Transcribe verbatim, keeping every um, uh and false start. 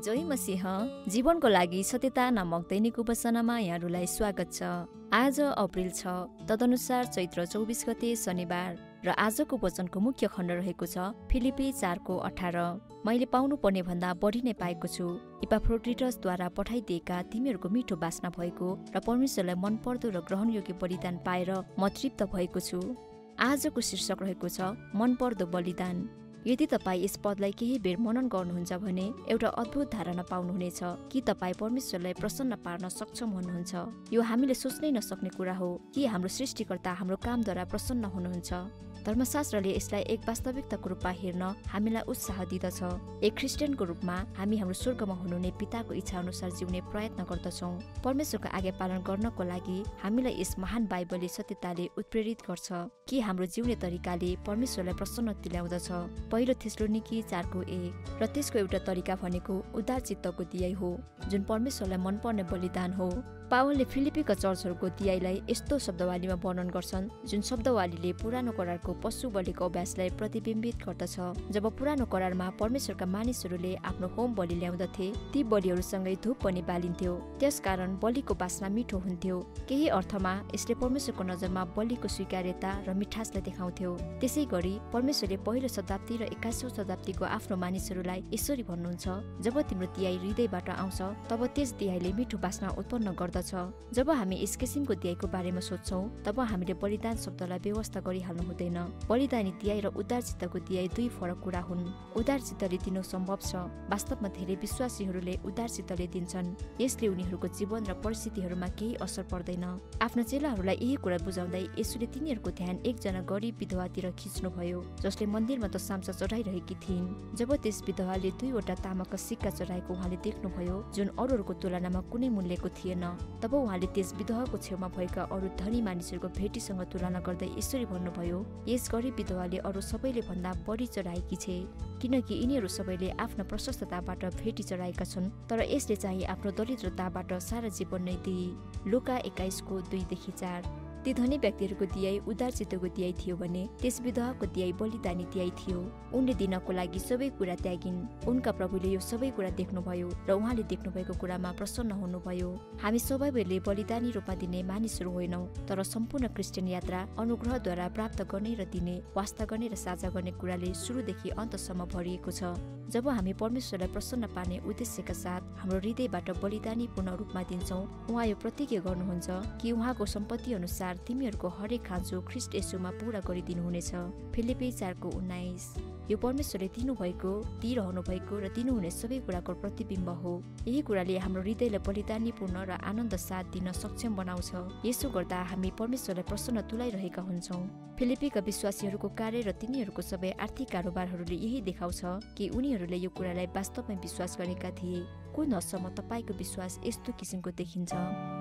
जोही मसीह जीवनको लागि सत्यता नामक दैनिक उपसनामा यहाँहरूलाई स्वागत छ। आज अप्रिल छ, तदनुसार चैत्र चौबिस गते शनिबार र आजको वचनको मुख्य खण्ड रहेको छ फिलिपी चारको अठार। मैले पाउनु पर्ने भन्दा बढी नै पाएको छु, इपाफ्रोडिटसद्वारा पठाइदिएका तिमीहरूको मिठो बास्ना भएको र परमेश्वरलाई मनपर्दो र ग्रहणयोग्य बलिदान पाएर म तृप्त भएको छु। आजको शीर्षक रहेको छ मनपर्दो बलिदान। यदि तपाईँ यस पदलाई केही बेर मनन गर्नुहुन्छ भने एउटा अद्भुत धारणा पाउनुहुनेछ कि तपाईँ परमेश्वरलाई प्रसन्न पार्न सक्षम हुनुहुन्छ। यो हामीले सोच्नै नसक्ने कुरा हो कि हाम्रो सृष्टिकर्ता हाम्रो कामद्वारा प्रसन्न हुनुहुन्छ। धर्मशास्त्रले यसलाई एक वास्तविकताको रूपमा हेर्न हामीलाई उत्साह दिँदछ। एक ख्रिस्टियनको रूपमा हामी हाम्रो स्वर्गमा हुनुहुने पिताको इच्छा अनुसार जिउने प्रयत्न गर्दछौँ। परमेश्वरको आज्ञा पालन गर्नको लागि हामीलाई यस महान बाइबलले सत्यताले उत्प्रेरित गर्छ कि हाम्रो जिउने तरिकाले परमेश्वरलाई प्रसन्न तुल्याउँदछ। पहिलो थेसलोनिकी चारको एक। र त्यसको एउटा तरिका भनेको उदार चित्तको दियाई हो, जुन परमेश्वरलाई मनपर्ने बलिदान हो। पावलले फिलिपीका चर्चहरूको दियाईलाई यस्तो शब्दवालीमा वर्णन गर्छन् जुन शब्दवालीले पुरानो करारको पशु बलिको अभ्यासलाई प्रतिबिम्बित गर्दछ। जब पुरानो करारमा परमेश्वरका मानिसहरूले आफ्नो होम बलि ल्याउँदथे, ती बलिहरूसँगै धूप पनि बालिन्थ्यो। त्यसकारण बलिको बास्ना मिठो हुन्थ्यो। केही अर्थमा यसले परमेश्वरको नजरमा बलिको स्वीकार्यता र मिठासलाई देखाउँथ्यो। त्यसै गरी परमेश्वरले पहिलो शताब्दी र एक्काइसौँ शताब्दीको आफ्नो मानिसहरूलाई यसरी भन्नुहुन्छ, जब तिम्रो दियाई हृदयबाट आउँछ तब त्यस दियाईले मिठो बास्ना उत्पन्न गर्छ। जब हामी यस किसिमको दियाईको बारेमा सोध्छौँ तब हामीले बलिदान शब्दलाई व्यवस्था गरिहाल्नु हुँदैन। बलिदानी दियाई र उदार चित्तको दियाई दुई फरक कुरा हुन्। उदार चित्तले दिनु सम्भव छ। वास्तवमा धेरै विश्वासीहरूले उदार चित्तले दिन्छन्। यसले उनीहरूको जीवन र परिस्थितिहरूमा केही असर पर्दैन। आफ्ना चेलाहरूलाई यही कुरा बुझाउँदै यसुले तिनीहरूको ध्यान एकजना गरिब विधवातिर खिच्नुभयो, जसले मन्दिरमा त साम्चा चढाइरहेकी थिइन्। जब त्यस विधवाले दुईवटा तामाका सिक्का चढाएको उहाँले देख्नुभयो, जुन अरूहरूको तुलनामा कुनै मूल्यको थिएन, तब उहाँले त्यस विधवाको छेउमा भएका अरू धनी मानिसहरूको भेटीसँग तुलना गर्दै यसरी भन्नुभयो, यस गरिब विधवाले अरू सबैले भन्दा बढी चढाएकी छे, किनकि यिनीहरू सबैले आफ्ना प्रशस्तताबाट भेटी चढाएका छन्, तर यसले चाहिँ आफ्नो दरिद्रताबाट सारा जीवन नै दिए। लुका एक्काइसको दुईदेखि चार। ती धनी व्यक्तिहरूको दियाई उदार चित्तको दियाई थियो भने त्यस विधवाको दियाई बलिदानी दियाई थियो। उनले दिनको लागि सबै कुरा त्यागिन्। उनका प्रभुले यो सबै कुरा देख्नुभयो र उहाँले देख्नुभएको कुरामा प्रसन्न हुनुभयो। हामी सबैले बलिदानी रूपमा दिने मानिसहरू होइनौँ, तर सम्पूर्ण क्रिस्चियन यात्रा अनुग्रहद्वारा प्राप्त गर्ने र दिने, वास्ता गर्ने र साझा गर्ने कुराले सुरुदेखि अन्तसम्म भरिएको छ। जब हामी परमेश्वरलाई प्रसन्न पार्ने उद्देश्यका साथ हाम्रो हृदयबाट बलिदानी पूर्ण रूपमा दिन्छौँ, उहाँ यो प्रतिज्ञा गर्नुहुन्छ कि उहाँको सम्पत्ति अनुसार तिमीहरूको हरेक खाँचो ख्रिस्ट येशूमा पूरा गरिदिनुहुनेछ। फिलिपी चारको उन्नाइस। यो परमेश्वरले दिनुभएको, दिइरहनु भएको र दिनुहुने सबै कुराको प्रतिबिम्ब हो। यही कुराले हाम्रो हृदयलाई बलिदानीपूर्ण र आनन्द साथ दिन सक्षम बनाउँछ। यसो गर्दा हामी परमेश्वरलाई प्रसन्न तुल्याइरहेका हुन्छौँ। फिलिपीका विश्वासीहरूको कार्य र तिनीहरूको सबै आर्थिक कारोबारहरूले यही देखाउँछ कि उनीहरूले यो कुरालाई वास्तवमै विश्वास गरेका थिए। कुन हदसम्म तपाईँको विश्वास यस्तो किसिमको देखिन्छ?